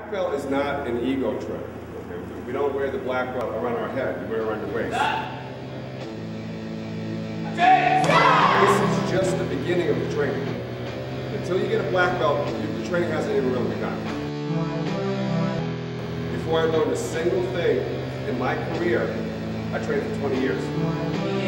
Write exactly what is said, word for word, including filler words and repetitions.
black belt is not an ego trip. Okay? We don't wear the black belt around our head, we wear it around your waist. This is just the beginning of the training. Until you get a black belt, the training hasn't even really begun. Before I learned a single thing in my career, I trained for twenty years.